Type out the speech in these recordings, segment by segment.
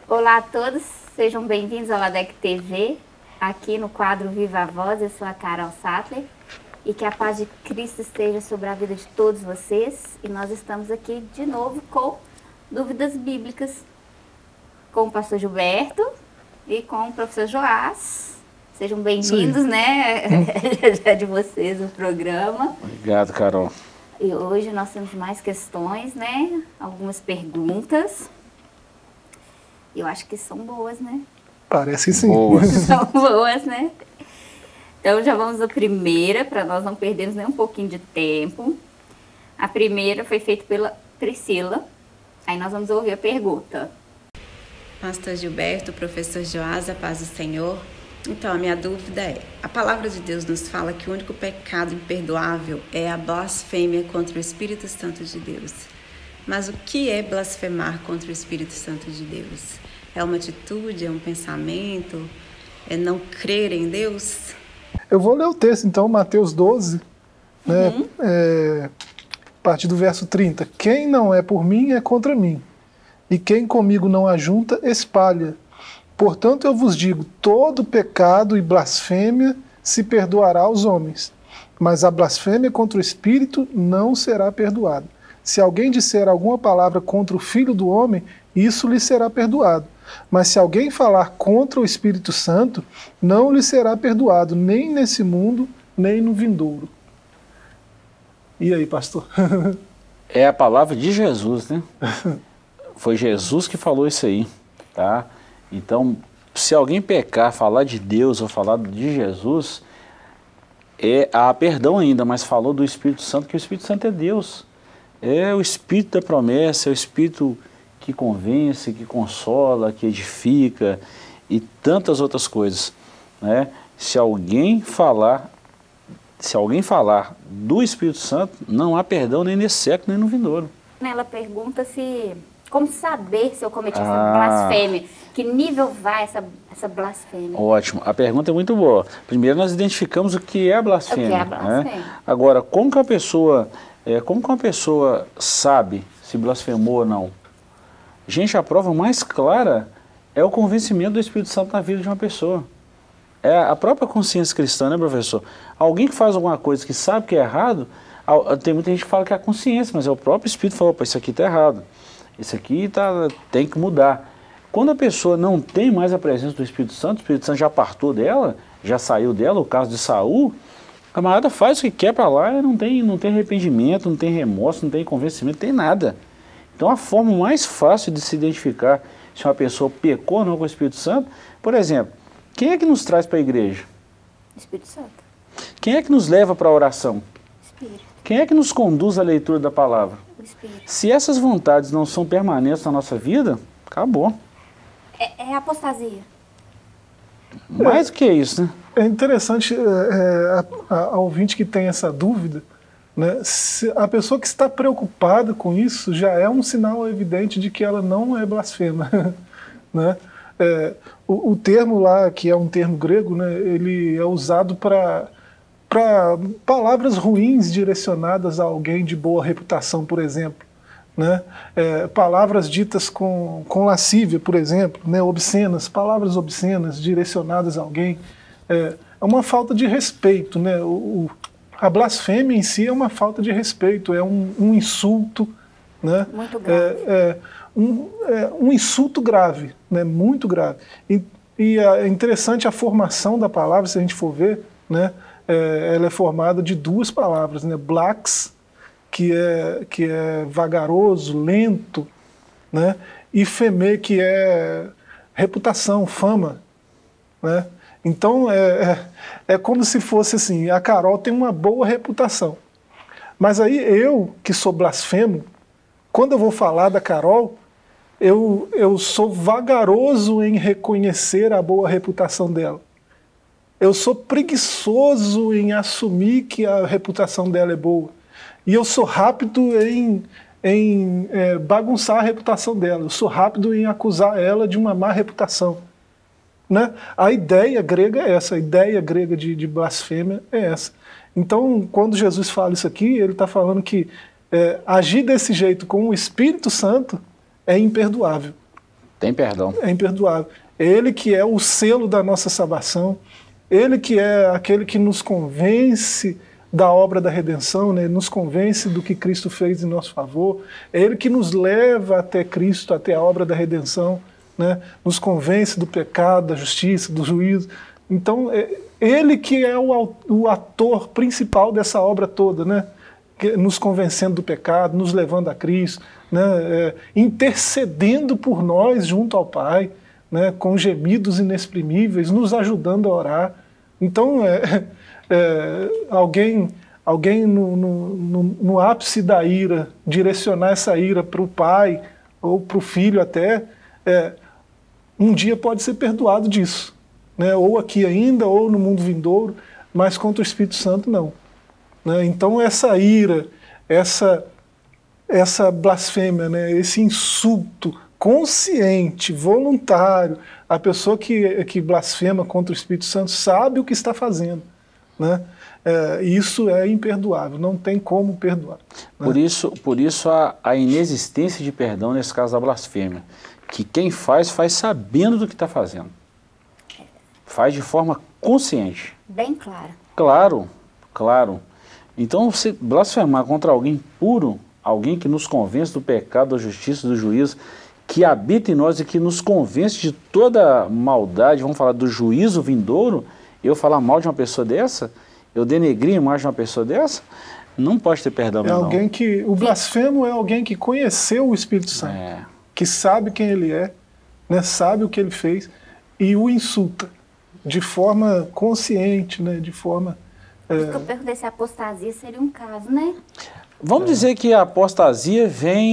Olá a todos, sejam bem-vindos ao ADEC TV, aqui no quadro Viva a Voz. Eu sou a Carol Sattler e que a paz de Cristo esteja sobre a vida de todos vocês. E nós estamos aqui de novo com dúvidas bíblicas, com o pastor Gilberto e com o professor Joás. Sejam bem-vindos, né? Já de vocês o programa. Obrigado, Carol. E hoje nós temos mais questões, né? Algumas perguntas. Eu acho que são boas, né? Parece sim. Boas. São boas, né? Então já vamos à primeira, para nós não perdermos nem um pouquinho de tempo. A primeira foi feita pela Priscila. Aí nós vamos ouvir a pergunta. Pastor Gilberto, professor Joás, a paz do Senhor. Então, a minha dúvida é, a palavra de Deus nos fala que o único pecado imperdoável é a blasfêmia contra o Espírito Santo de Deus. Mas o que é blasfemar contra o Espírito Santo de Deus? É uma atitude, é um pensamento, é não crer em Deus? Eu vou ler o texto, então, Mateus 12, né? A partir do verso 30. Quem não é por mim é contra mim, e quem comigo não ajunta, espalha. Portanto, eu vos digo, todo pecado e blasfêmia se perdoará aos homens, mas a blasfêmia contra o Espírito não será perdoada. Se alguém disser alguma palavra contra o Filho do Homem, isso lhe será perdoado. Mas se alguém falar contra o Espírito Santo, não lhe será perdoado, nem nesse mundo, nem no vindouro. E aí, pastor? É a palavra de Jesus, né? Foi Jesus que falou isso aí, tá? Então, se alguém pecar, falar de Deus ou falar de Jesus, há perdão ainda, mas falou do Espírito Santo, que o Espírito Santo é Deus. É o Espírito da promessa, é o Espírito que convence, que consola, que edifica e tantas outras coisas, né? Se alguém falar do Espírito Santo, não há perdão nem nesse século, nem no vindouro. Ela pergunta como saber se eu cometi essa blasfêmia. Que nível vai essa blasfêmia? Ótimo. A pergunta é muito boa. Primeiro nós identificamos o que é a blasfêmia. O que é a blasfêmia? Né? Agora, como que uma pessoa sabe se blasfemou ou não? Gente, a prova mais clara é o convencimento do Espírito Santo na vida de uma pessoa. É a própria consciência cristã, né, professor? Alguém que faz alguma coisa que sabe que é errado, tem muita gente que fala que é a consciência, mas é o próprio Espírito que falou, isso aqui está errado. Isso aqui tem que mudar. Quando a pessoa não tem mais a presença do Espírito Santo já apartou dela, já saiu dela, o caso de Saul, o camarada faz o que quer para lá, não tem arrependimento, não tem remorso, não tem convencimento, não tem nada. Então a forma mais fácil de se identificar se uma pessoa pecou ou não com o Espírito Santo, por exemplo, quem é que nos traz para a igreja? Espírito Santo. Quem é que nos leva para a oração? Espírito. Quem é que nos conduz à leitura da palavra? O Espírito. Se essas vontades não são permanentes na nossa vida, acabou. É apostasia. Mais do que isso, né? É interessante a ouvinte que tem essa dúvida, né? Se a pessoa que está preocupada com isso já é um sinal evidente de que ela não é blasfema. Né? O termo lá, que é um termo grego, né, ele é usado para palavras ruins direcionadas a alguém de boa reputação, por exemplo. Né? Palavras ditas com lascívia, por exemplo, né? Obscenas, palavras obscenas direcionadas a alguém. É uma falta de respeito. Né? A blasfêmia em si é uma falta de respeito, é um insulto. Né? Muito grave. Um insulto grave, né? Muito grave. E é interessante a formação da palavra, se a gente for ver, né? Ela é formada de duas palavras, né? Blax, que é vagaroso, lento, né? E feme, que é reputação, fama, né? Então é como se fosse assim, a Carol tem uma boa reputação, mas aí eu, que sou blasfemo, quando eu vou falar da Carol, eu sou vagaroso em reconhecer a boa reputação dela. Eu sou preguiçoso em assumir que a reputação dela é boa. E eu sou rápido em bagunçar a reputação dela. Eu sou rápido em acusar ela de uma má reputação. Né? A ideia grega é essa, a ideia grega de blasfêmia é essa. Então, quando Jesus fala isso aqui, ele está falando que agir desse jeito com o Espírito Santo é imperdoável. Tem perdão. É imperdoável. Ele que é o selo da nossa salvação, ele que é aquele que nos convence da obra da redenção, né? Ele nos convence do que Cristo fez em nosso favor, é ele que nos leva até Cristo, até a obra da redenção, né? Nos convence do pecado, da justiça, do juízo. Então, ele que é o ator principal dessa obra toda, né? Nos convencendo do pecado, nos levando a Cristo, né? Intercedendo por nós junto ao Pai, né? Com gemidos inexprimíveis, nos ajudando a orar. Então, alguém no ápice da ira, direcionar essa ira para o pai ou para o filho até, um dia pode ser perdoado disso, né? Ou aqui ainda, ou no mundo vindouro, mas contra o Espírito Santo não. Né? Então essa ira, essa blasfêmia, né? Esse insulto consciente, voluntário, a pessoa que blasfema contra o Espírito Santo sabe o que está fazendo. Né? Isso é imperdoável, não tem como perdoar. Né? Por isso a inexistência de perdão nesse caso da blasfêmia, que quem faz sabendo do que está fazendo. Faz de forma consciente. Bem claro. Claro, claro. Então, você blasfemar contra alguém puro, alguém que nos convence do pecado, da justiça, do juízo, que habita em nós e que nos convence de toda maldade, vamos falar do juízo vindouro, eu falar mal de uma pessoa dessa, eu denegrir a imagem de uma pessoa dessa, não pode ter perdão. Alguém que, o blasfemo é alguém que conheceu o Espírito Santo, que sabe quem ele é, né, sabe o que ele fez e o insulta de forma consciente, né, de forma... Por isso que eu perguntei se a apostasia seria um caso, né? Vamos dizer que a apostasia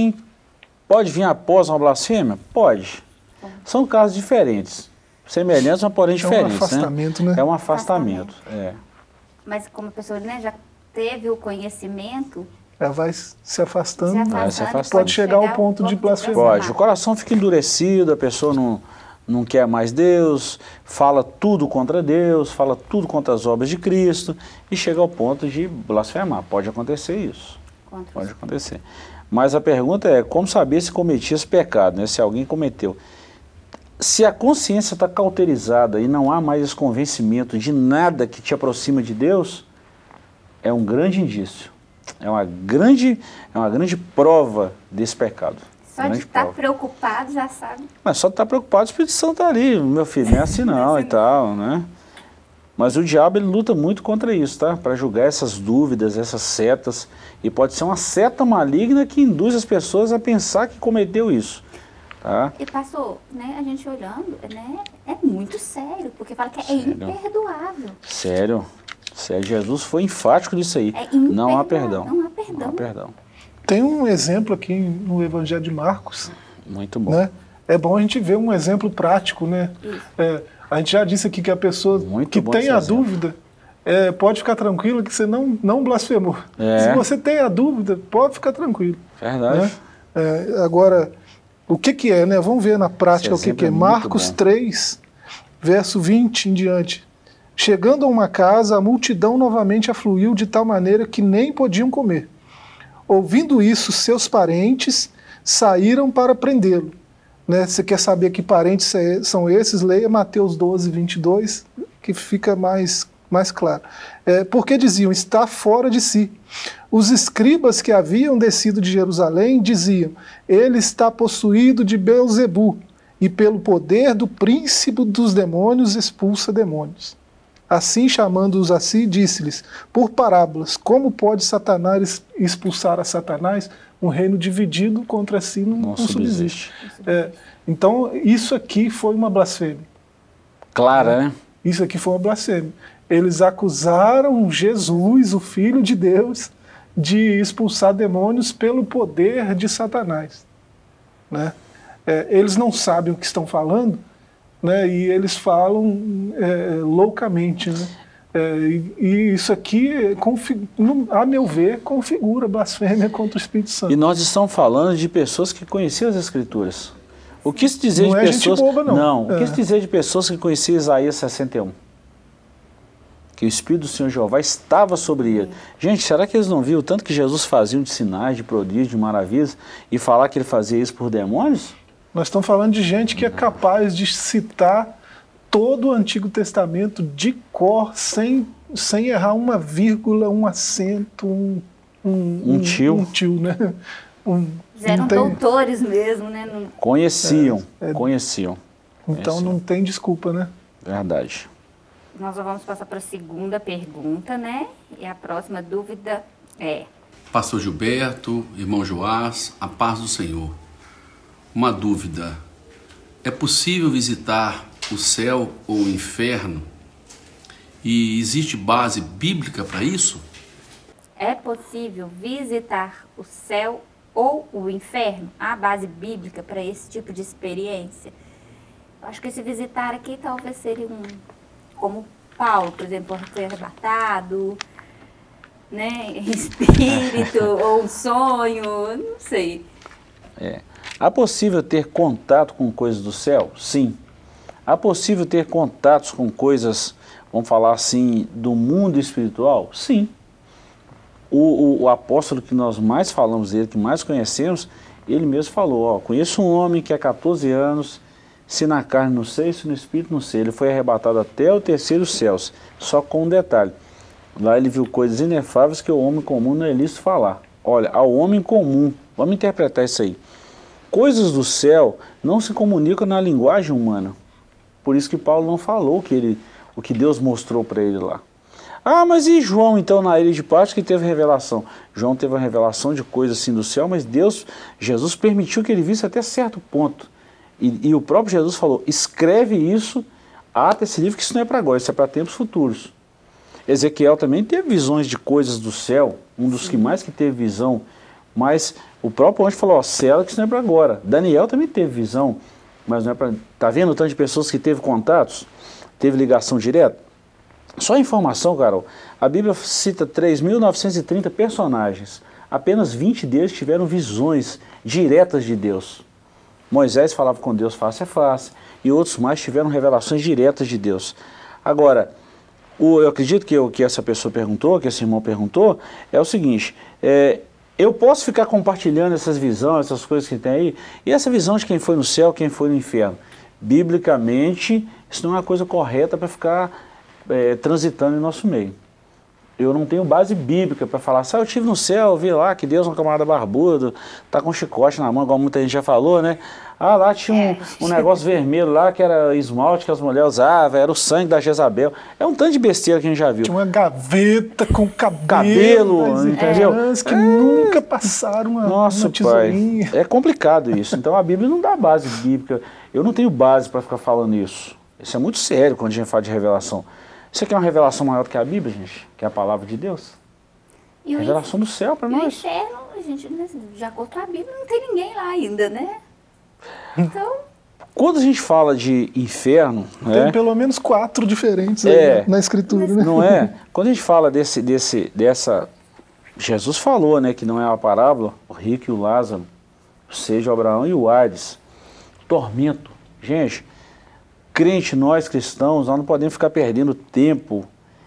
pode vir após uma blasfêmia? Pode. São casos diferentes. Semelhantes, mas porém diferentes. É um afastamento, né? É um afastamento. Mas como a pessoa, né, já teve o conhecimento... Ela vai se afastando. Pode chegar ao ponto de blasfemar. Pode. O coração fica endurecido, a pessoa não quer mais Deus, fala tudo contra Deus, fala tudo contra as obras de Cristo e chega ao ponto de blasfemar. Pode acontecer isso. Pode acontecer. Mas a pergunta é, como saber se cometia esse pecado, né? Se alguém cometeu. Se a consciência está cauterizada e não há mais esse convencimento de nada que te aproxima de Deus, é um grande indício. É uma grande prova desse pecado. Só de estar preocupado já sabe. Mas só de estar preocupado, o Espírito Santo está ali, meu filho, não é assim não e tal, né? Mas o diabo, ele luta muito contra isso, tá? Para julgar essas dúvidas, essas setas. E pode ser uma seta maligna que induz as pessoas a pensar que cometeu isso. Tá? E pastor, né, a gente olhando, né, é muito sério, porque fala que é imperdoável. Sério. Jesus foi enfático nisso aí. Não há perdão. Não há perdão. Não há perdão. Tem um exemplo aqui no Evangelho de Marcos. Muito bom. Né? É bom a gente ver um exemplo prático, né? A gente já disse aqui que a pessoa que tem a dúvida pode ficar tranquila que você não blasfemou. Se você tem a dúvida, pode ficar tranquilo. Verdade. Né? Agora, o que é, né? Vamos ver na prática o que é. Marcos 3, verso 20 em diante. Chegando a uma casa, a multidão novamente afluiu de tal maneira que nem podiam comer. Ouvindo isso, seus parentes saíram para prendê-lo. Né? Você quer saber que parentes são esses? Leia Mateus 12, 22, que fica mais claro. Porque diziam, está fora de si. Os escribas que haviam descido de Jerusalém diziam, ele está possuído de Beelzebu, e pelo poder do príncipe dos demônios expulsa demônios. Assim, chamando-os a si, disse-lhes, por parábolas, como pode Satanás expulsar a Satanás? Um reino dividido contra si não subsiste. Então, isso aqui foi uma blasfêmia. Clara, né? Isso aqui foi uma blasfêmia. Eles acusaram Jesus, o Filho de Deus, de expulsar demônios pelo poder de Satanás. Né? Eles não sabem o que estão falando, né? E eles falam loucamente. Né? E isso aqui, a meu ver, configura blasfêmia contra o Espírito Santo. E nós estamos falando de pessoas que conheciam as Escrituras. O que se dizer de pessoas... Gente boba, não. O que se dizer de pessoas que conheciam Isaías 61? Que o Espírito do Senhor Jeová estava sobre ele. Gente, será que eles não viram tanto que Jesus fazia de sinais, de prodígios, de maravilhas, e falar que ele fazia isso por demônios? Nós estamos falando de gente que é capaz de citar todo o Antigo Testamento de cor, sem errar uma vírgula, um acento, um tio, né? Eram doutores mesmo, né? Conheciam. Então não tem desculpa, né? Verdade. Nós já vamos passar para a segunda pergunta, né? E a próxima dúvida é... Pastor Gilberto, irmão Joás, a paz do Senhor. Uma dúvida. É possível visitar o céu ou o inferno? E existe base bíblica para isso? É possível visitar o céu ou o inferno? Há base bíblica para esse tipo de experiência? Eu acho que esse visitar aqui talvez seria como Paulo, por exemplo, foi arrebatado, né, em espírito, ou um sonho, não sei. Há possível ter contato com coisas do céu? Sim. Há possível ter contatos com coisas, vamos falar assim, do mundo espiritual? Sim. O apóstolo que nós mais falamos dele, que mais conhecemos, ele mesmo falou, conheço um homem que há 14 anos, se na carne não sei, se no espírito não sei, ele foi arrebatado até o terceiro céus, só com um detalhe, lá ele viu coisas inefáveis que o homem comum não é lícito falar. Olha, ao homem comum, vamos interpretar isso aí, coisas do céu não se comunicam na linguagem humana, por isso que Paulo não falou o que Deus mostrou para ele lá. Ah, mas e João então na ilha de Patmos que teve revelação? João teve uma revelação de coisas assim do céu, mas Jesus permitiu que ele visse até certo ponto. E o próprio Jesus falou, escreve isso, ata esse livro, que isso não é para agora, isso é para tempos futuros. Ezequiel também teve visões de coisas do céu, um dos que mais que teve visão, mas o próprio anjo falou, sela que isso não é para agora. Daniel também teve visão, mas não é para... Tá vendo o tanto de pessoas que teve contatos? Teve ligação direta? Só informação, Carol, a Bíblia cita 3.930 personagens, apenas 20 deles tiveram visões diretas de Deus. Moisés falava com Deus face a face, e outros mais tiveram revelações diretas de Deus. Agora, eu acredito que essa pessoa perguntou, que esse irmão perguntou, é o seguinte, eu posso ficar compartilhando essas visões, essas coisas que tem aí, e essa visão de quem foi no céu, quem foi no inferno? Biblicamente, isso não é uma coisa correta para ficar transitando em nosso meio. Eu não tenho base bíblica para falar, eu estive no céu, vi lá que Deus é um camarada barbudo, tá com um chicote na mão, igual muita gente já falou, né? Ah, lá tinha um negócio vermelho lá, que era esmalte que as mulheres usavam, era o sangue da Jezabel. É um tanto de besteira que a gente já viu. Tinha uma gaveta com cabelo entendeu? Que nunca passaram uma tesourinha. Pai, é complicado isso. Então a Bíblia não dá base bíblica. Eu não tenho base para ficar falando isso. Isso é muito sério quando a gente fala de revelação. Isso aqui é uma revelação maior do que a Bíblia, gente, que é a palavra de Deus. E revelação do céu para nós. O inferno, gente, de acordo com a Bíblia, não tem ninguém lá ainda, né? Então... Quando a gente fala de inferno... Tem pelo menos 4 diferentes na Escritura, né? Não é? Quando a gente fala dessa... Jesus falou, né, que não é uma parábola, o rico e o Lázaro, seja o Abraão e o Hades. Tormento. Gente... Crente, nós cristãos, nós não podemos ficar perdendo tempo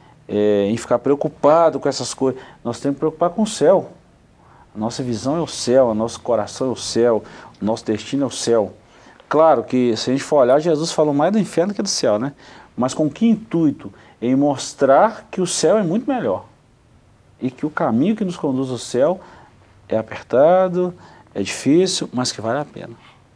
em ficar preocupado com essas coisas. Nós temos que preocupar com o céu. A nossa visão é o céu, o nosso coração é o céu, o nosso destino é o céu. Claro que se a gente for olhar, Jesus falou mais do inferno que do céu, né? Mas com que intuito? Em mostrar que o céu é muito melhor. E que o caminho que nos conduz ao céu é apertado, é difícil, mas que vale a pena.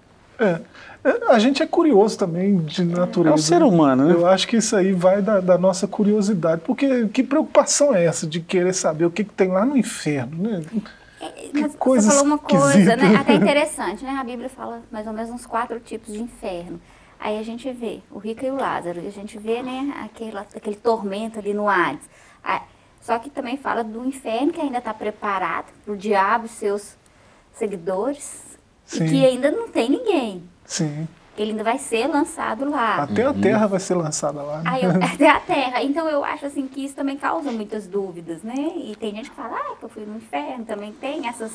A gente é curioso também de natureza. É um ser humano, né? Eu acho que isso aí vai da nossa curiosidade. Porque que preocupação é essa de querer saber o que tem lá no inferno, né? Mas você falou uma coisa, né? Até interessante, né? A Bíblia fala mais ou menos uns 4 tipos de inferno. Aí a gente vê o rico e o Lázaro, e a gente vê, né, aquele tormento ali no Hades. Só que também fala do inferno que ainda está preparado para o diabo e seus seguidores. Sim. E que ainda não tem ninguém. Sim. Ele ainda vai ser lançado lá. Até a terra vai ser lançada lá. Né? Até a terra. Então eu acho assim que isso também causa muitas dúvidas, né? E tem gente que fala, que eu fui no inferno. Também tem essas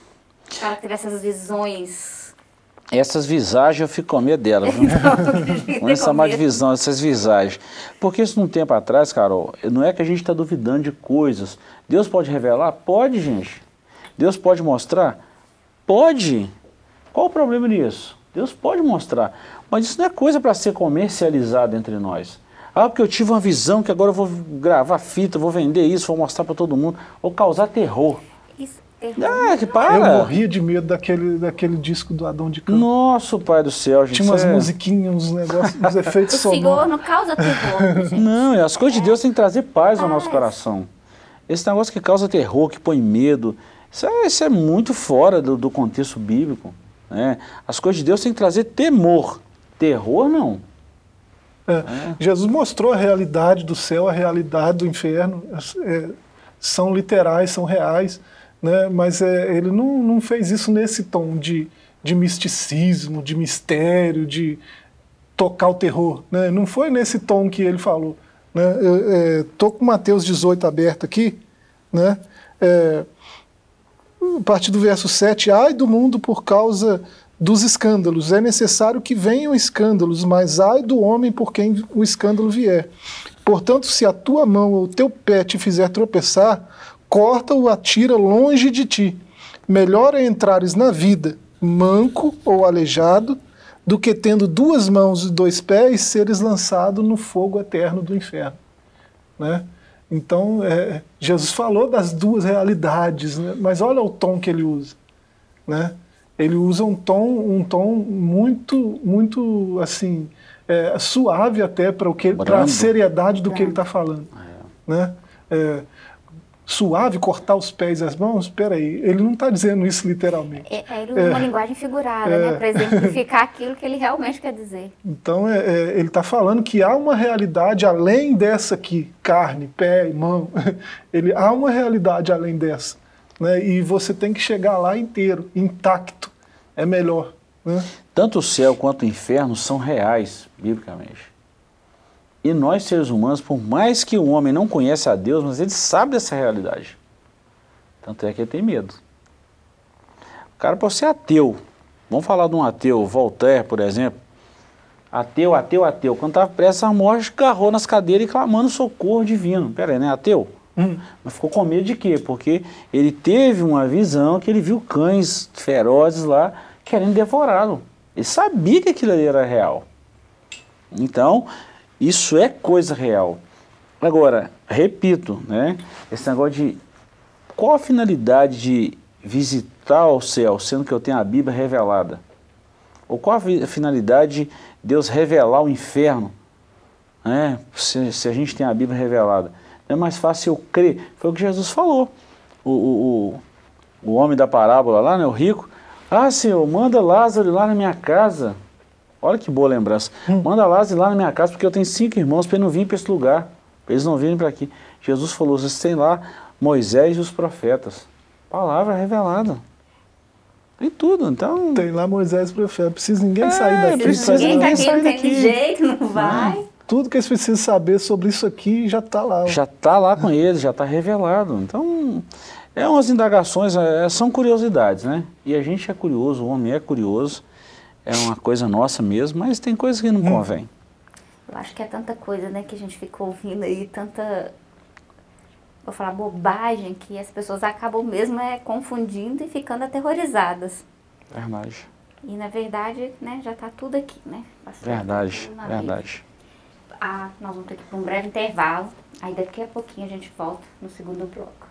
visões. Essas visagens eu fico com medo delas. Vamos chamar de visão, essas visagens. Porque isso num tempo atrás, Carol, não é que a gente está duvidando de coisas. Deus pode revelar? Pode, gente. Deus pode mostrar? Pode. Qual o problema nisso? Deus pode mostrar. Mas isso não é coisa para ser comercializada entre nós. Ah, porque eu tive uma visão que agora eu vou gravar fita, vou vender isso, vou mostrar para todo mundo. Ou causar terror. Isso, Que para. Eu morria de medo daquele disco do Adão de Campos. Nosso Pai do céu, gente. Tinha umas musiquinhas, uns negócios, uns efeitos o Senhor sonoros. não causa terror, gente. Não, as coisas de Deus têm que trazer paz ao nosso coração. Esse negócio que causa terror, que põe medo, isso é muito fora do contexto bíblico. Né? As coisas de Deus têm que trazer temor. Terror, não. Jesus mostrou a realidade do céu, a realidade do inferno. São literais, são reais, né? Mas ele não fez isso nesse tom de misticismo, de mistério, de tocar o terror. Né? Não foi nesse tom que ele falou. Estou com Mateus 18 aberto aqui, né? A partir do verso 7, ai do mundo por causa dos escândalos, é necessário que venham escândalos, mas ai do homem por quem o escândalo vier. Portanto, se a tua mão ou o teu pé te fizer tropeçar, corta-o, atira longe de ti. Melhor é entrares na vida, manco ou aleijado, do que tendo 2 mãos e 2 pés, seres lançado no fogo eterno do inferno. Né? Então, Jesus falou das 2 realidades, né? Mas olha o tom que ele usa. Né? Ele usa um tom muito, muito assim, suave até para a seriedade do que ele está falando. Né? Suave, cortar os pés e as mãos, espera aí, ele não está dizendo isso literalmente. Ele usa uma linguagem figurada, né, para exemplificar aquilo que ele realmente quer dizer. Então, ele está falando que há uma realidade além dessa aqui, carne, pé e mão, há uma realidade além dessa. Né, e você tem que chegar lá inteiro, intacto, é melhor. Né? Tanto o céu quanto o inferno são reais, biblicamente. E nós, seres humanos, por mais que o homem não conheça a Deus, mas ele sabe dessa realidade. Tanto é que ele tem medo. O cara pode ser ateu. Vamos falar de um ateu, Voltaire, por exemplo. Ateu. Quando estava prestes à morte, agarrou nas cadeiras e clamando socorro divino. Pera aí, né? Ateu? Mas ficou com medo de quê? Porque ele teve uma visão que ele viu cães ferozes lá querendo devorá-lo. Ele sabia que aquilo ali era real. Então, isso é coisa real. Agora, repito, né? Esse negócio de... Qual a finalidade de visitar o céu, sendo que eu tenho a Bíblia revelada? Ou qual a finalidade de Deus revelar o inferno? Né? Se a gente tem a Bíblia revelada. Não é mais fácil eu crer. Foi o que Jesus falou. O homem da parábola lá, né, o rico. Ah, Senhor, manda Lázaro ir lá na minha casa. Olha que boa lembrança. Manda Lázaro ir lá na minha casa, porque eu tenho 5 irmãos para ele não vir para esse lugar. Para eles não virem para aqui. Jesus falou, vocês têm lá Moisés e os profetas. Palavra revelada. Tem tudo, então... Tem lá Moisés e os profetas. Precisa ninguém sair daqui. Ninguém sair daqui. Tem jeito, não vai. Tudo que eles precisam saber sobre isso aqui já está lá. Já está lá com eles, já está revelado. Então, umas indagações, são curiosidades, né? E a gente é curioso, o homem é curioso. É uma coisa nossa mesmo, mas tem coisas que não convém. Eu acho que é tanta coisa, né, que a gente fica ouvindo aí, tanta, vou falar, bobagem, que as pessoas acabam mesmo confundindo e ficando aterrorizadas. Verdade. E, na verdade, né, já está tudo aqui, né? Verdade. Nós vamos ter que ir para um breve intervalo. Aí daqui a pouquinho a gente volta no segundo bloco.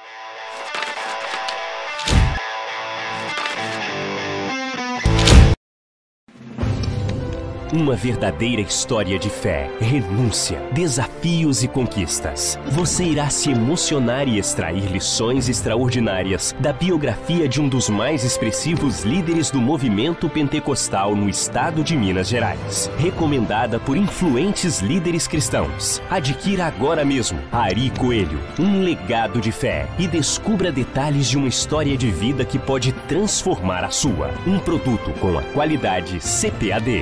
Uma verdadeira história de fé, renúncia, desafios e conquistas. Você irá se emocionar e extrair lições extraordinárias da biografia de um dos mais expressivos líderes do movimento pentecostal no estado de Minas Gerais. Recomendada por influentes líderes cristãos. Adquira agora mesmo Ari Coelho, um legado de fé, e descubra detalhes de uma história de vida que pode transformar a sua. Um produto com a qualidade CPAD.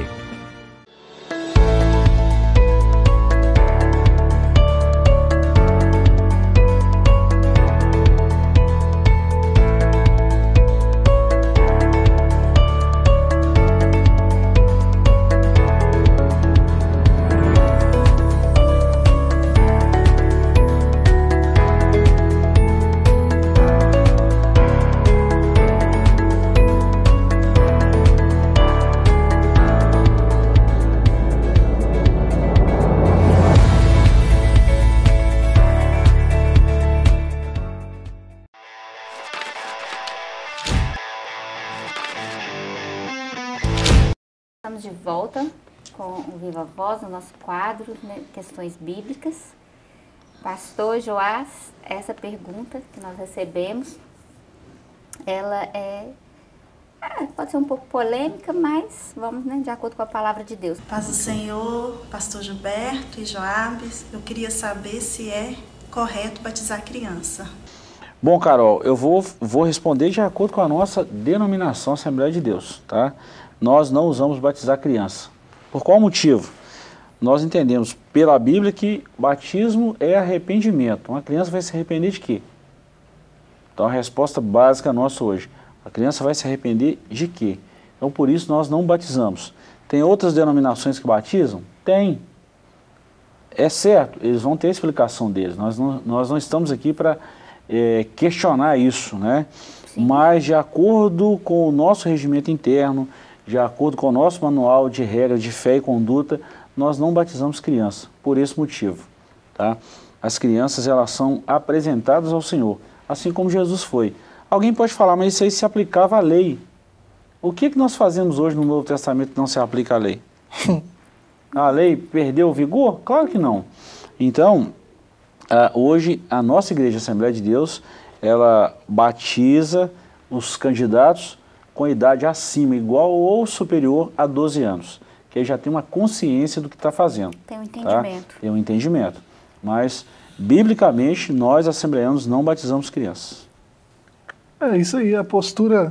volta com o Viva Voz, o nosso quadro, né, Questões Bíblicas. Pastor Joás, essa pergunta que nós recebemos, ela pode ser um pouco polêmica, mas vamos, né, de acordo com a palavra de Deus. Paz do Senhor, pastor Gilberto e Joabes, eu queria saber se é correto batizar criança. Bom, Carol, eu vou responder de acordo com a nossa denominação Assembleia de Deus, tá? Nós não usamos batizar criança. Por qual motivo? Nós entendemos pela Bíblia que batismo é arrependimento. Uma criança vai se arrepender de quê? Então a resposta básica nossa hoje, a criança vai se arrepender de quê? Então por isso nós não batizamos. Tem outras denominações que batizam? Tem. É certo, eles vão ter a explicação deles. Nós não estamos aqui para questionar isso, né? Sim. Mas de acordo com o nosso regimento interno, de acordo com o nosso manual de regras de fé e conduta, nós não batizamos criança, por esse motivo, tá? As crianças, elas são apresentadas ao Senhor, assim como Jesus foi. Alguém pode falar, mas isso aí se aplicava à lei. O que nós fazemos hoje no Novo Testamento que não se aplica à lei? A lei perdeu o vigor? Claro que não. Então, hoje a nossa Igreja Assembleia de Deus, ela batiza os candidatos com idade acima, igual ou superior a 12 anos, que aí já tem uma consciência do que está fazendo. Tem um entendimento. Tá? Tem um entendimento. Mas, biblicamente, nós, assembleanos, não batizamos crianças. É isso aí, a postura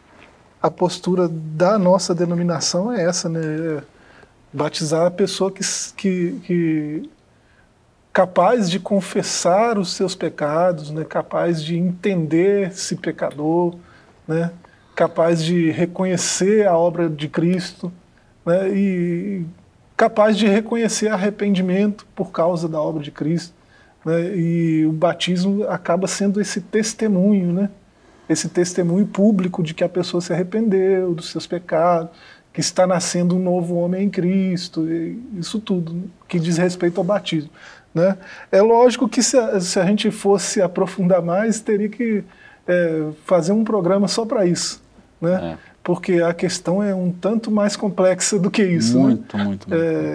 da nossa denominação é essa, né? Batizar a pessoa que capaz de confessar os seus pecados, né? Capaz de entender-se pecador, né? Capaz de reconhecer a obra de Cristo, né? E capaz de reconhecer arrependimento por causa da obra de Cristo, né? E o batismo acaba sendo esse testemunho, né? Esse testemunho público de que a pessoa se arrependeu dos seus pecados, que está nascendo um novo homem em Cristo, isso tudo que diz respeito ao batismo, né? É lógico que se a gente fosse aprofundar mais, teria que fazer um programa só para isso, né? Porque a questão é um tanto mais complexa do que isso. Muito, né? muito.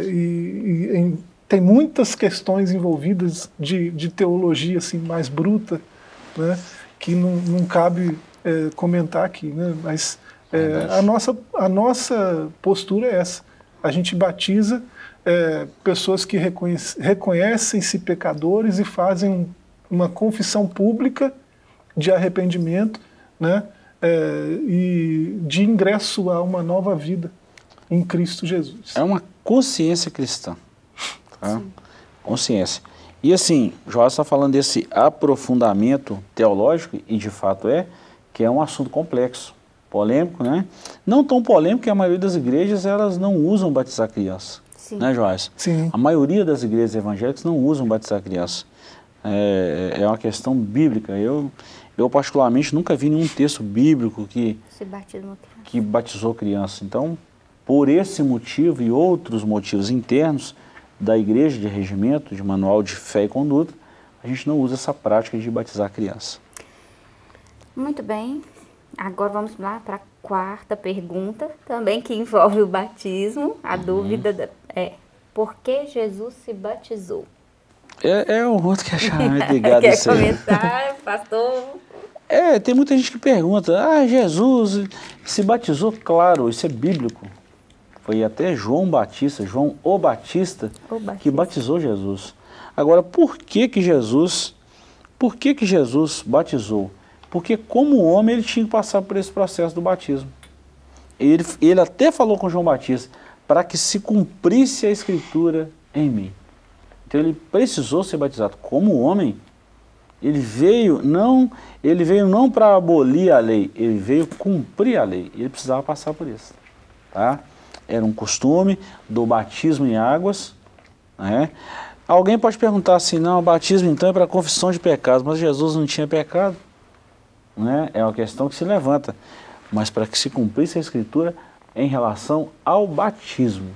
Tem muitas questões envolvidas de teologia assim, mais bruta, né? Que não cabe comentar aqui, né? Mas a nossa postura é essa. A gente batiza pessoas que reconhecem-se pecadores e fazem uma confissão pública de arrependimento, né? E de ingresso a uma nova vida em Cristo Jesus. É uma consciência cristã. Tá? Consciência. E assim, Joás está falando desse aprofundamento teológico, e de fato que é um assunto complexo, polêmico, né? Não tão polêmico que a maioria das igrejas, elas não usam batizar criança. Sim. Né, Joás? Sim. A maioria das igrejas evangélicas não usam batizar criança. É uma questão bíblica. Eu particularmente nunca vi nenhum texto bíblico que batizou criança. Então, por esse motivo e outros motivos internos da igreja, de regimento, de manual de fé e conduta, a gente não usa essa prática de batizar criança. Muito bem. Agora vamos lá para a quarta pergunta, também que envolve o batismo. A dúvida é, por que Jesus se batizou? É um outro questionamento ligado a isso. Quer comentar, pastor? Tem muita gente que pergunta, Jesus se batizou? Claro, isso é bíblico. Foi até João o Batista, que batizou Jesus. Agora, por que Jesus batizou? Porque como homem ele tinha que passar por esse processo do batismo. Ele até falou com João Batista, para que se cumprisse a Escritura em mim. Então ele precisou ser batizado. Como homem, ele veio não para abolir a lei, ele veio cumprir a lei. Ele precisava passar por isso. Tá? Era um costume do batismo em águas, né? Alguém pode perguntar assim, não, o batismo então é para confissão de pecados, mas Jesus não tinha pecado, né? É uma questão que se levanta, mas para que se cumprisse a Escritura em relação ao batismo,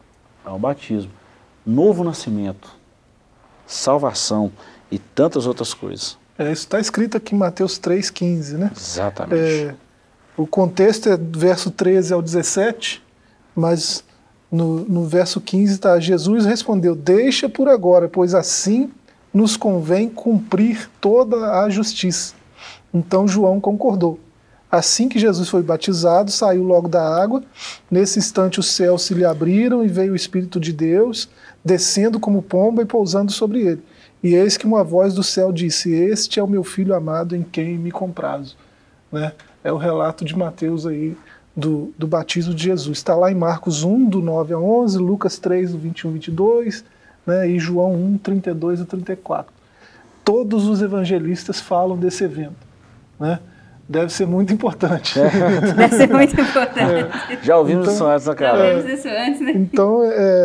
novo nascimento, salvação e tantas outras coisas. Isso está escrito aqui em Mateus 3,15, né? Exatamente. O contexto é do verso 13 ao 17, mas No verso 15 está: Jesus respondeu: deixa por agora, pois assim nos convém cumprir toda a justiça. Então João concordou. Assim que Jesus foi batizado, saiu logo da água. Nesse instante os céus se lhe abriram e veio o Espírito de Deus, descendo como pomba e pousando sobre ele. E eis que uma voz do céu disse: este é o meu filho amado em quem me comprazo. Né? É o relato de Mateus aí do batismo de Jesus. Está lá em Marcos 1, do 9 a 11, Lucas 3, do 21 a 22, né? E João 1, 32 a 34. Todos os evangelistas falam desse evento. Né? Deve ser muito importante. Deve ser muito importante. Já ouvimos isso antes, né, cara? Já ouvimos isso antes, né? Então,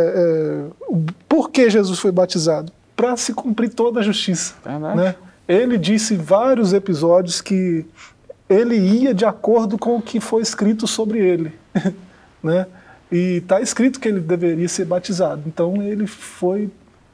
por que Jesus foi batizado? Para se cumprir toda a justiça. Né? Ele disse em vários episódios que ele ia de acordo com o que foi escrito sobre ele. Né? E está escrito que ele deveria ser batizado. Então ele foi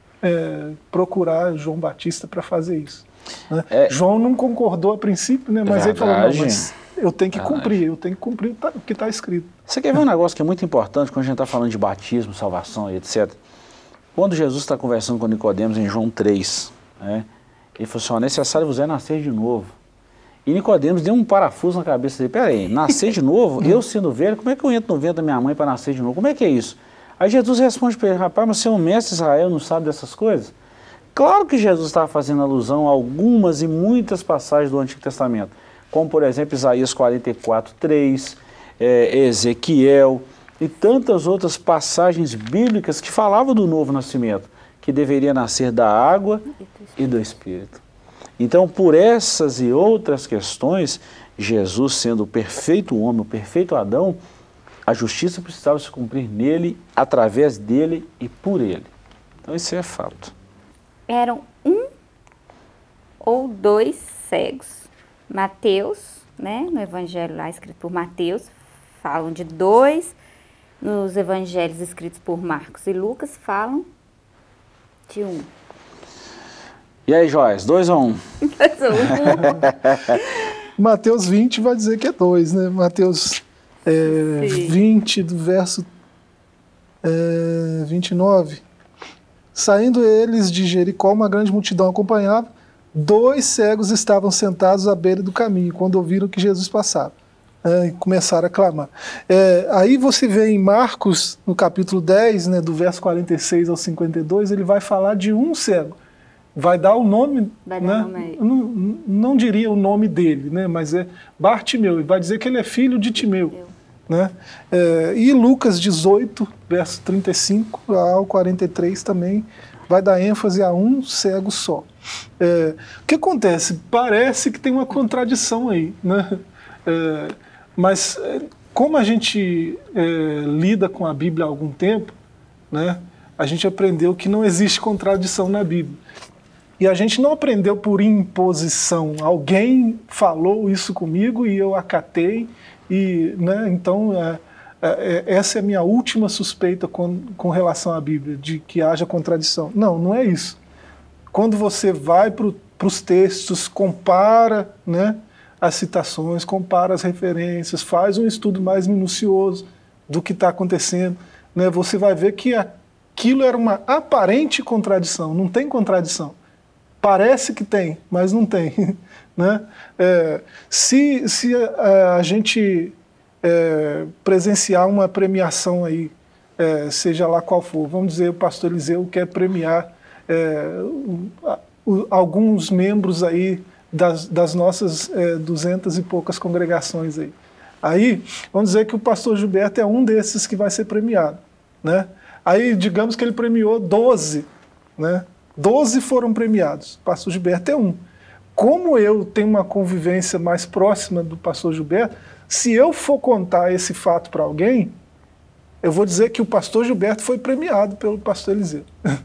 procurar João Batista para fazer isso. Né? João não concordou a princípio, né? Mas ele falou: não, mas eu tenho que cumprir, o que está escrito. Você quer ver um negócio que é muito importante quando a gente está falando de batismo, salvação e etc. Quando Jesus está conversando com Nicodemos em João 3, né? Ele falou assim: ó, necessário vos é nascer de novo. E Nicodemos deu um parafuso na cabeça dele: peraí, nascer de novo? Eu sendo velho, como é que eu entro no ventre da minha mãe para nascer de novo? Como é que é isso? Aí Jesus responde para ele: rapaz, mas você é um mestre de Israel, não sabe dessas coisas? Claro que Jesus estava fazendo alusão a algumas e muitas passagens do Antigo Testamento, como por exemplo Isaías 44, 3, Ezequiel e tantas outras passagens bíblicas que falavam do novo nascimento, que deveria nascer da água e do Espírito. Então, por essas e outras questões, Jesus, sendo o perfeito homem, o perfeito Adão, a justiça precisava se cumprir nele, através dele e por ele. Então, isso é fato. Eram 1 ou 2 cegos. Mateus, né, no evangelho lá escrito por Mateus, falam de 2. Nos evangelhos escritos por Marcos e Lucas falam de 1. E aí, Joyce, 2 ou 1? 2 ou 1. Mateus 20 vai dizer que é 2, né? Mateus 20, do verso 29. Saindo eles de Jericó, uma grande multidão acompanhava. 2 cegos estavam sentados à beira do caminho, quando ouviram que Jesus passava. E começaram a clamar. Aí você vê em Marcos, no capítulo 10, né, do verso 46 ao 52, ele vai falar de um cego. Vai dar o nome, não diria o nome dele, né, mas é Bartimeu, e vai dizer que ele é filho de Timeu. Né? E Lucas 18, verso 35 ao 43 também vai dar ênfase a um cego só. O que acontece? Parece que tem uma contradição aí, né? Mas como a gente lida com a Bíblia há algum tempo, né, a gente aprendeu que não existe contradição na Bíblia. E a gente não aprendeu por imposição. Alguém falou isso comigo e eu acatei. E, né, então, essa é a minha última suspeita com relação à Bíblia, de que haja contradição. Não, não é isso. Quando você vai para os textos, compara, né, as citações, compara as referências, faz um estudo mais minucioso do que está acontecendo, né, você vai ver que aquilo era uma aparente contradição. Não tem contradição. Parece que tem, mas não tem. Né? Se a gente presenciar uma premiação aí, seja lá qual for, vamos dizer, o pastor Eliseu quer premiar alguns membros aí das nossas 200 e poucas congregações aí. Aí, vamos dizer que o pastor Gilberto é um desses que vai ser premiado. Né? Aí, digamos que ele premiou 12, né? 12 foram premiados, o pastor Gilberto é um. Como eu tenho uma convivência mais próxima do pastor Gilberto, se eu for contar esse fato para alguém, eu vou dizer que o pastor Gilberto foi premiado pelo pastor Eliseu.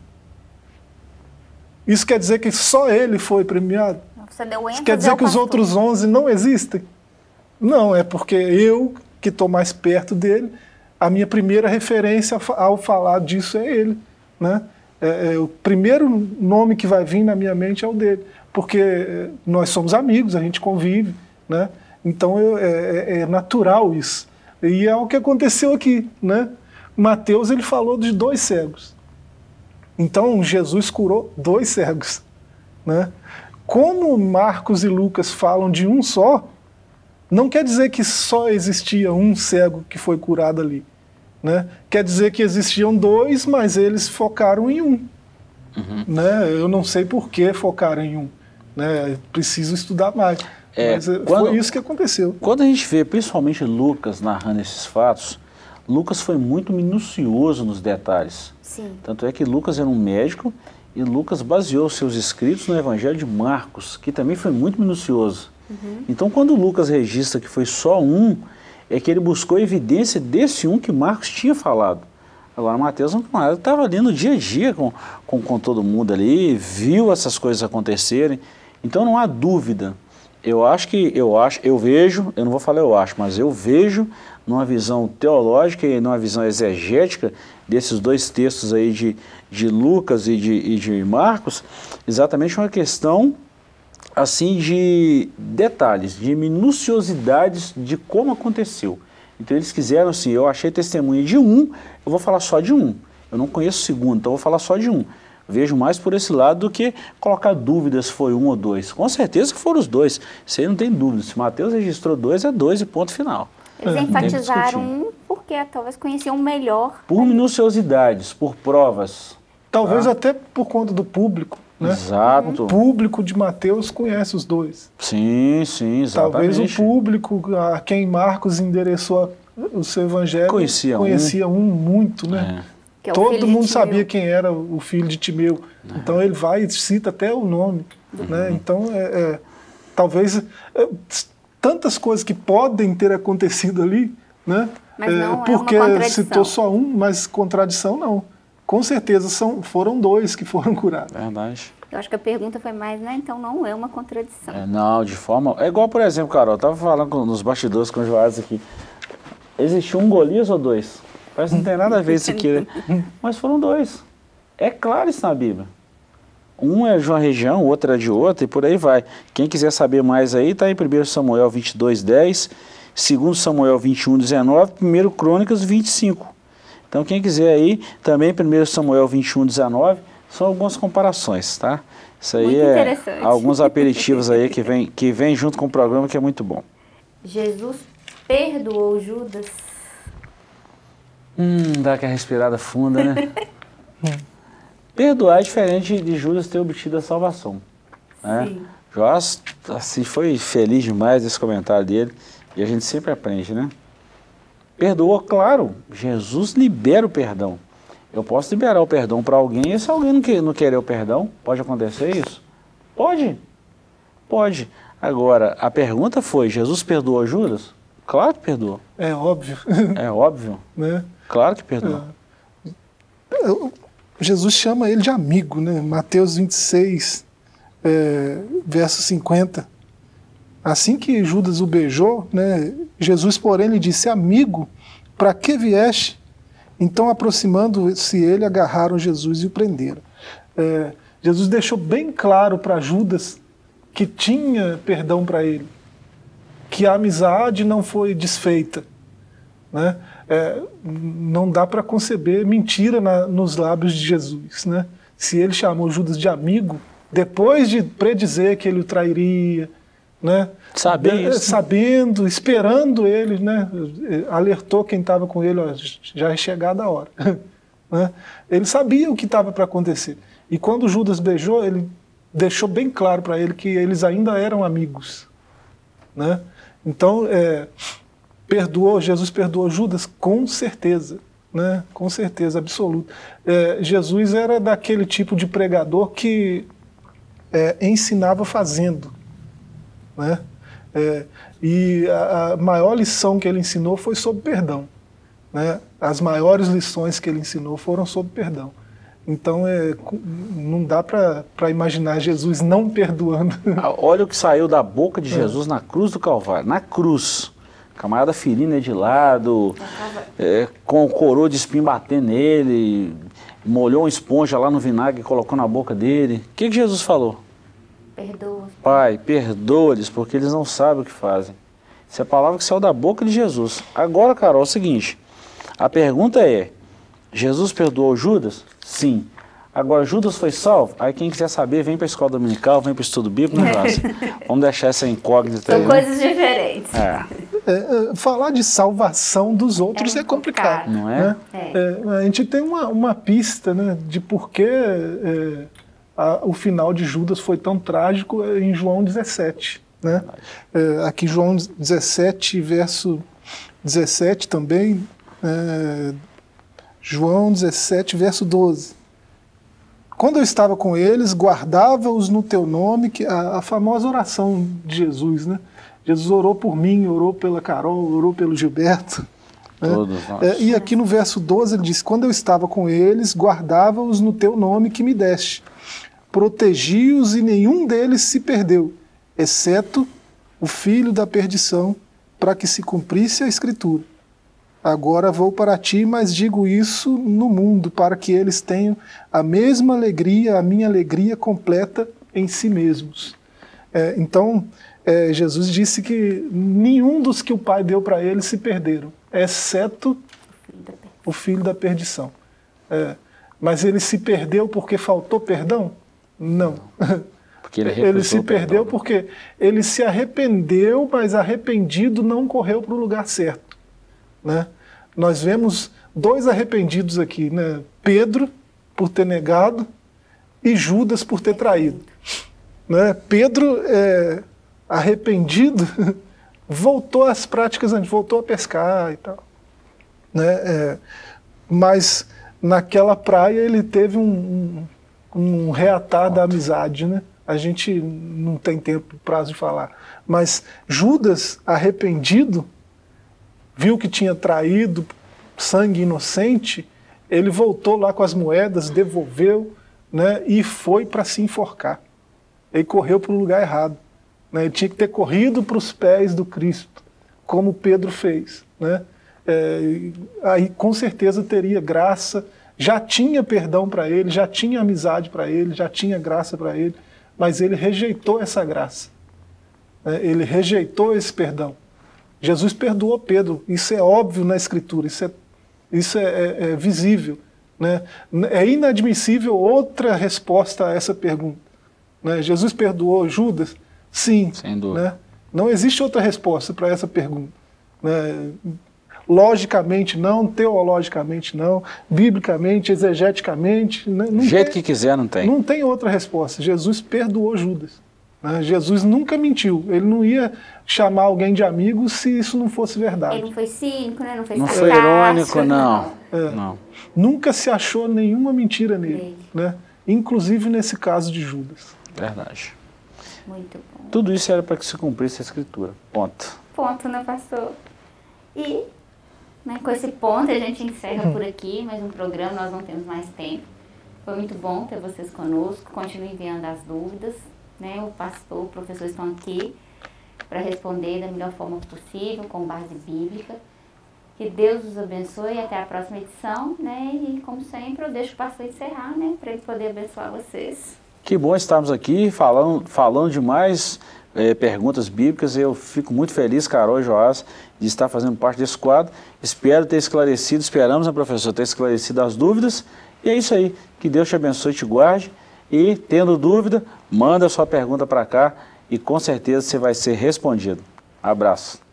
Isso quer dizer que só ele foi premiado? Você deu ênfase. Isso quer dizer que os outros 11 não existem? Não, é porque eu, que estou mais perto dele, a minha primeira referência ao falar disso é ele. Né? O primeiro nome que vai vir na minha mente é o dele, porque nós somos amigos, a gente convive, né? Então é natural isso. E é o que aconteceu aqui, né? Mateus ele falou de 2 cegos. Então Jesus curou 2 cegos, né? Como Marcos e Lucas falam de um só, não quer dizer que só existia um cego que foi curado ali, né? Quer dizer que existiam 2, mas eles focaram em um. Né? Eu não sei por que focaram em um, né? Preciso estudar mais. Mas foi isso que aconteceu. Quando a gente vê, principalmente Lucas narrando esses fatos, Lucas foi muito minucioso nos detalhes. Sim. Tanto é que Lucas era um médico e Lucas baseou seus escritos no Evangelho de Marcos, que também foi muito minucioso. Então, quando Lucas registra que foi só um, é que ele buscou evidência desse um que Marcos tinha falado. Agora, Mateus estava ali no dia a dia com todo mundo ali, viu essas coisas acontecerem. Então, não há dúvida. Eu vejo, eu não vou falar eu acho, mas eu vejo numa visão teológica e numa visão exegética desses 2 textos aí de Lucas e de Marcos, exatamente uma questão assim de detalhes, de minuciosidades de como aconteceu. Então eles quiseram assim, eu achei testemunha de um, eu vou falar só de um. Eu não conheço o segundo, então eu vou falar só de um. Vejo mais por esse lado do que colocar dúvidas se foi um ou 2. Com certeza que foram os 2. Isso aí não tem dúvida. Se Mateus registrou 2, é 2 e ponto final. Eles enfatizaram um porque talvez conheciam melhor. Por minuciosidades, por provas. Talvez até por conta do público, né? Exato. O público de Mateus conhece os 2. Sim, exatamente. Talvez o público a quem Marcos endereçou o seu evangelho conhecia um muito, né? Que é o Todo filho mundo de Timeu. sabia quem era o filho de Timeu. Então ele vai e cita até o nome. Né? Então, talvez tantas coisas que podem ter acontecido ali, né? Mas não porque é uma contradição. citou só um, mas contradição não. Com certeza foram 2 que foram curados. Verdade. Eu acho que a pergunta foi mais, né? Então não é uma contradição. Não, de forma... É igual, por exemplo, Carol, eu estava falando nos bastidores com o Joás aqui. Existiu um Golias ou 2? Parece que não tem nada a ver isso aqui, né? Mas foram 2. É claro isso na Bíblia. Um é de uma região, o outro é de outra, e por aí vai. Quem quiser saber mais aí, está em 1 Samuel 22:10, 2 Samuel 21:19, 1 Crônicas 25. Então quem quiser aí, também 1 Samuel 21:19, são algumas comparações, tá? Isso aí Muito interessante. Alguns aperitivos aí que vem junto com o programa, que é muito bom. Jesus perdoou Judas? Dá aquela respirada funda, né? Perdoar é diferente de Judas ter obtido a salvação. Né? Sim. Joás assim, foi feliz demais desse comentário dele, e a gente sempre aprende, né? Perdoa, claro, Jesus libera o perdão. Eu posso liberar o perdão para alguém, e se alguém não querer o perdão, pode acontecer isso? Pode. Pode. Agora, a pergunta foi, Jesus perdoou Judas? Claro que perdoou. É óbvio. É óbvio. Né? Claro que perdoou. Jesus chama ele de amigo, né? Mateus 26, verso 50. Assim que Judas o beijou, né, Jesus, porém, lhe disse, amigo, para que vieste? Então, aproximando-se ele, agarraram Jesus e o prenderam. Jesus deixou bem claro para Judas que tinha perdão para ele, que a amizade não foi desfeita. Né? Não dá para conceber mentira nos lábios de Jesus. Né? Se ele chamou Judas de amigo, depois de predizer que ele o trairia, né? Sabendo, esperando ele, né? Alertou quem estava com ele, ó, já é chegada a hora. Né? Ele sabia o que estava para acontecer. E quando Judas beijou, ele deixou bem claro para ele que eles ainda eram amigos. Né? Então, Jesus perdoou Judas com certeza, né? Com certeza absoluta. Jesus era daquele tipo de pregador que ensinava fazendo. Né? E a maior lição que ele ensinou foi sobre perdão. Né? As maiores lições que ele ensinou foram sobre perdão. Então, não dá para imaginar Jesus não perdoando. Olha o que saiu da boca de Jesus na cruz do Calvário. Na cruz. Camarada ferindo de lado, com o coroa de espinho batendo nele, molhou uma esponja lá no vinagre e colocou na boca dele. O que Jesus falou? Perdoa. Pai, perdoa-lhes, porque eles não sabem o que fazem. Isso é a palavra que saiu da boca de Jesus. Agora, Carol, é o seguinte, a pergunta é, Jesus perdoou Judas? Sim. Agora, Judas foi salvo? Aí quem quiser saber, vem para a escola dominical, vem para o estudo bíblico, né, Joás? Vamos deixar essa incógnita aí. São coisas diferentes. Falar de salvação dos outros é complicado. Não é? Né? A gente tem uma pista, né, de por que o final de Judas foi tão trágico em João 17. Né? Aqui João 17, verso 17 também, João 17, verso 12. Quando eu estava com eles, guardava-os no teu nome, que a famosa oração de Jesus, né? Jesus orou por mim, orou pela Carol, orou pelo Gilberto. Todos nós. E aqui no verso 12 ele diz, quando eu estava com eles, guardava-os no teu nome que me deste. Protegi-os e nenhum deles se perdeu, exceto o filho da perdição, para que se cumprisse a Escritura. Agora vou para ti, mas digo isso no mundo, para que eles tenham a mesma alegria, a minha alegria completa em si mesmos. Então, Jesus disse que nenhum dos que o Pai deu para eles se perderam, exceto o filho da perdição. Mas ele se perdeu porque faltou perdão? Não. Porque ele se perdeu porque ele se arrependeu, mas arrependido não correu para o lugar certo. Né? Nós vemos dois arrependidos aqui, né? Pedro por ter negado e Judas por ter traído. Né? Pedro, arrependido, voltou às práticas antes, voltou a pescar e tal. Né? Mas naquela praia ele teve um reatar da amizade. Né? A gente não tem tempo, prazo de falar. Mas Judas, arrependido, viu que tinha traído sangue inocente, ele voltou lá com as moedas, devolveu, né, e foi para se enforcar. Ele correu para o lugar errado. Né, ele tinha que ter corrido para os pés do Cristo, como Pedro fez. Né? Aí com certeza teria graça, já tinha perdão para ele, já tinha amizade para ele, já tinha graça para ele, mas ele rejeitou essa graça. Ele rejeitou esse perdão. Jesus perdoou Pedro, isso é óbvio na Escritura, isso é visível. Né? É inadmissível outra resposta a essa pergunta. Né? Jesus perdoou Judas? Sim. Sem dúvida. Né? Não existe outra resposta para essa pergunta. Né? Logicamente não, teologicamente não, biblicamente, exegeticamente. Do jeito que quiser, não tem. Não tem outra resposta. Jesus perdoou Judas. Jesus nunca mentiu, ele não ia chamar alguém de amigo se isso não fosse verdade. Ele não foi cínico, né? Não foi irônico, não. Não. Nunca se achou nenhuma mentira nele, né? Inclusive nesse caso de Judas. Verdade. Muito bom. Tudo isso era para que se cumprisse a Escritura. Ponto. Ponto, né, pastor? E com esse ponto a gente encerra por aqui mais um programa, nós não temos mais tempo. Foi muito bom ter vocês conosco, continue enviando as dúvidas. Né, o pastor, o professor estão aqui para responder da melhor forma possível, com base bíblica. Que Deus os abençoe e até a próxima edição. Né, e como sempre, eu deixo o pastor encerrar, né, para ele poder abençoar vocês. Que bom estarmos aqui falando de mais perguntas bíblicas. Eu fico muito feliz, Carol e Joás, de estar fazendo parte desse quadro. Espero ter esclarecido, esperamos, né, professor, ter esclarecido as dúvidas. E é isso aí. Que Deus te abençoe e te guarde. E, tendo dúvida, manda a sua pergunta para cá e com certeza você vai ser respondido. Abraço.